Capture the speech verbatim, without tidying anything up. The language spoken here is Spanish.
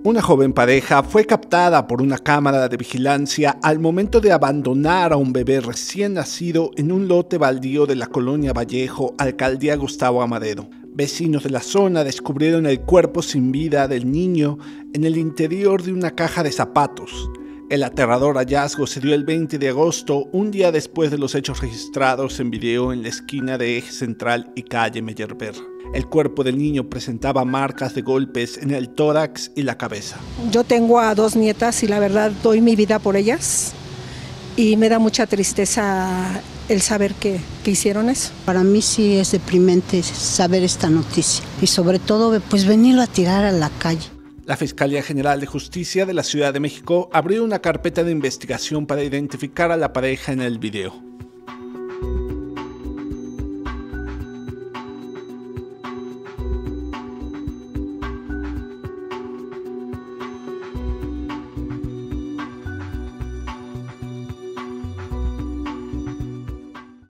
Una joven pareja fue captada por una cámara de vigilancia al momento de abandonar a un bebé recién nacido en un lote baldío de la colonia Vallejo, alcaldía Gustavo Amadero. Vecinos de la zona descubrieron el cuerpo sin vida del niño en el interior de una caja de zapatos. El aterrador hallazgo se dio el veinte de agosto, un día después de los hechos registrados en video en la esquina de Eje Central y calle Meyerbeer. El cuerpo del niño presentaba marcas de golpes en el tórax y la cabeza. Yo tengo a dos nietas y la verdad doy mi vida por ellas y me da mucha tristeza el saber que, que hicieron eso. Para mí sí es deprimente saber esta noticia y sobre todo pues venirlo a tirar a la calle. La Fiscalía General de Justicia de la Ciudad de México abrió una carpeta de investigación para identificar a la pareja en el video.